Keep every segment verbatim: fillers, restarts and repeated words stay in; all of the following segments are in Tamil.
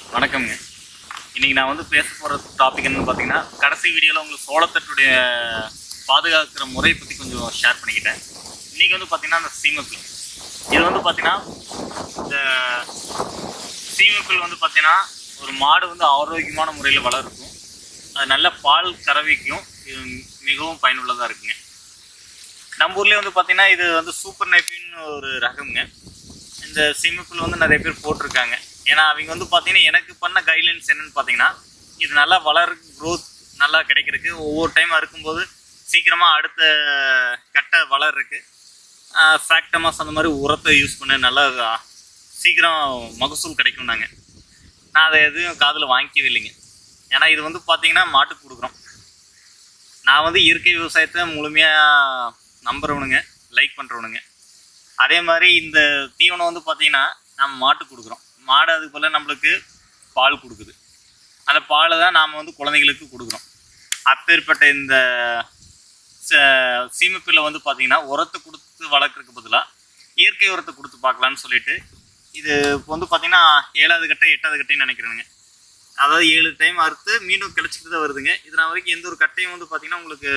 வணக்கம்ங்க. இன்றைக்கி நான் வந்து பேச போகிற டாபிக் என்னென்னு பார்த்தீங்கன்னா, கடைசி வீடியோவில் உங்களுக்கு சோளத்தட்டுடைய பாதுகாக்கிற முறை பற்றி கொஞ்சம் ஷேர் பண்ணிக்கிட்டேன். இன்றைக்கி வந்து பார்த்திங்கன்னா அந்த சீமப்பில் இது வந்து பார்த்திங்கன்னா இந்த சீமப்பில் வந்து பார்த்திங்கன்னா ஒரு மாடு வந்து ஆரோக்கியமான முறையில் வளர்க்கும். அது நல்ல பால் கறவைக்கும் இது மிகவும் பயனுள்ளதாக இருக்குங்க. நம்ம ஊர்லேயே வந்து பார்த்திங்கன்னா இது வந்து சூப்பர் நைப்பின்னு ஒரு ரகம்ங்க. இந்த சீமப்பில் வந்து நிறைய பேர் போட்டிருக்காங்க. ஏன்னா அவங்க வந்து பார்த்தீங்கன்னா எனக்கு பண்ண கைட்லைன்ஸ் என்னென்னு பார்த்தீங்கன்னா, இது நல்லா வளர க்ரோத் நல்லா கிடைக்கிறதுக்கு ஒவ்வொரு டைம் அறுக்கும்போது சீக்கிரமாக அடுத்த கட்டை வளர்றதுக்கு ஃபேக்டமாஸ் அந்த மாதிரி உரத்தை யூஸ் பண்ண நல்லா சீக்கிரம் மகசூல் கிடைக்கும்னாங்க. நான் அதை எதுவும் காதில் வாங்கிக்கவே இல்லைங்க. ஏன்னா இது வந்து பார்த்தீங்கன்னா மாட்டுக்கு கொடுக்குறோம். நான் வந்து இயற்கை விவசாயத்தை முழுமையாக நம்புறவனுங்க, லைக் பண்ணுறவனுங்க. அதே மாதிரி இந்த தீவனம் வந்து பார்த்தீங்கன்னா நம்ம மாட்டுக்கு கொடுக்குறோம். மாடு அதுக்கு போல் நம்மளுக்கு பால் கொடுக்குது. அந்த பாலை தான் நாம் வந்து குழந்தைங்களுக்கு கொடுக்குறோம். அப்பேற்பட்ட இந்த சீமப்பில்லை வந்து பார்த்திங்கன்னா உரத்தை கொடுத்து வளர்க்குறதுக்கு பதிலாக இயற்கை உரத்தை கொடுத்து பார்க்கலான்னு சொல்லிட்டு இது இப்போ வந்து பார்த்திங்கன்னா ஏழாவது கட்டை எட்டாவது கட்டைன்னு நினைக்கிறேனுங்க. அதாவது ஏழு டைம் அறுத்து மீண்டும் கிளச்சிக்கிட்டு தான் வருதுங்க. இது நான் வரைக்கும் எந்த ஒரு கட்டையும் வந்து பார்த்திங்கன்னா உங்களுக்கு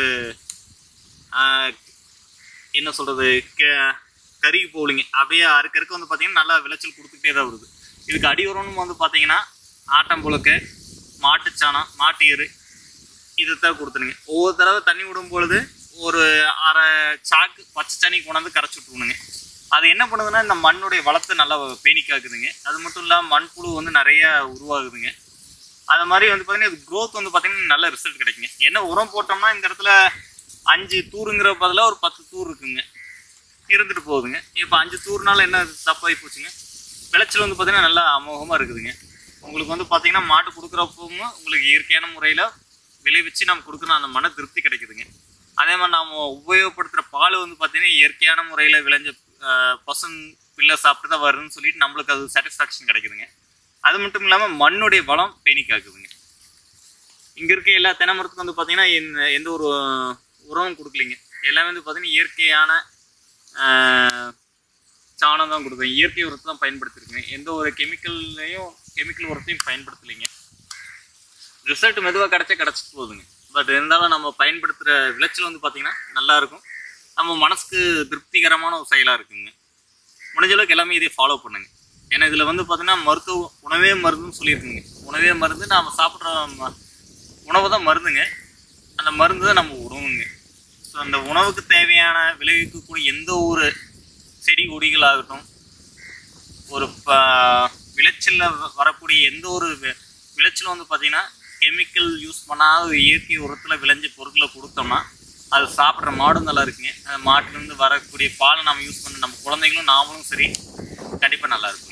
என்ன சொல்கிறது கருகி போகலிங்க. அப்படியே அறுக்கறக்கு வந்து பார்த்திங்கன்னா நல்லா விளைச்சல் கொடுத்துக்கிட்டே தான் வருது. இதுக்கு அடி உரம்னு வந்து பார்த்தீங்கன்னா ஆட்டம்புழுக்க, மாட்டுச்சாணம், மாட்டு எரு இதை தான் கொடுத்துருங்க. ஒவ்வொரு தடவை தண்ணி விடும் பொழுது ஒரு அரை சாக்கு பச்சை தண்ணி கொண்டாந்து கரைச்சி விட்டுருணுங்க. அது என்ன பண்ணுதுன்னா இந்த மண்ணுடைய வளத்தை நல்லா பேணி காக்குதுங்க. அது மட்டும் இல்லாமல் மண்புழு வந்து நிறையா உருவாகுதுங்க. அது மாதிரி வந்து பார்த்தீங்கன்னா இது க்ரோத் வந்து பார்த்தீங்கன்னா நல்ல ரிசல்ட் கிடைக்குங்க. என்ன உரம் போட்டோம்னா இந்த இடத்துல அஞ்சு தூருங்கிற பதிலாக ஒரு பத்து தூர் இருக்குங்க இருந்துட்டு போகுதுங்க. இப்போ அஞ்சு தூர்னால என்ன தப்பாகி போச்சுங்க, விளைச்சல் வந்து பார்த்திங்கன்னா நல்லா அமோகமாக இருக்குதுங்க. உங்களுக்கு வந்து பார்த்திங்கன்னா மாட்டு கொடுக்குறப்பவும் உங்களுக்கு இயற்கையான முறையில் விளைவிச்சு நம்ம கொடுக்குற அந்த மன திருப்தி கிடைக்குதுங்க. அதே மாதிரி நாம் உபயோகப்படுத்துகிற பால் வந்து பார்த்திங்கன்னா இயற்கையான முறையில் விளைஞ்ச பசும் பிள்ளை சாப்பிட்டு தான் வருதுன்னு சொல்லிட்டு நம்மளுக்கு அது சாட்டிஸ்ஃபேக்ஷன் கிடைக்குதுங்க. அது மட்டும் இல்லாமல் மண்ணுடைய வளம் பேணி காக்குதுங்க. இங்கே இருக்க எல்லா தென்னை மரத்துக்கும் வந்து பார்த்திங்கன்னா எந்த ஒரு உரமும் கொடுக்கலிங்க. எல்லாமே வந்து பார்த்திங்கன்னா இயற்கையான சாணம் தான் கொடுக்குறேன். இயற்கை உரத்தை தான் பயன்படுத்திருக்கேன். எந்த ஒரு கெமிக்கல்லையும் கெமிக்கல் உரத்தையும் பயன்படுத்தலைங்க. ரிசல்ட் மெதுவாக கிடச்சா கிடச்சிட்டு போகுதுங்க. பட் இருந்தாலும் நம்ம பயன்படுத்துகிற விளைச்சல் வந்து பார்த்திங்கன்னா நல்லாயிருக்கும். நம்ம மனசுக்கு திருப்திகரமான ஒரு செயலாக இருக்குங்க. முடிஞ்ச அளவுக்கு எல்லாமே இதை ஃபாலோ பண்ணுங்க. ஏன்னா இதில் வந்து பார்த்திங்கன்னா மருத்துவ உணவே மருந்துன்னு சொல்லியிருக்குங்க. உணவே மருந்து நாம் சாப்பிட்ற உணவு தான் மருந்துங்க. அந்த மருந்து தான் நம்ம உணவுங்க. ஸோ அந்த உணவுக்கு தேவையான விளைவிக்கக்கூடிய எந்த ஒரு செடி கொடிகளாகட்டும், ஒரு ப விளைச்சலில் வரக்கூடிய எந்த ஒரு விளைச்சலும் வந்து பார்த்திங்கன்னா கெமிக்கல் யூஸ் பண்ணாத இயற்கை உரத்தில் விளைஞ்ச பொருட்களை கொடுத்தோம்னா அது சாப்பிட்ற மாடும் நல்லா இருக்குங்க. அந்த மாட்டிலேருந்து வரக்கூடிய பாலை நம்ம யூஸ் பண்ண நம்ம குழந்தைகளும் நாமளும் சரி கண்டிப்பாக நல்லாயிருக்கும்.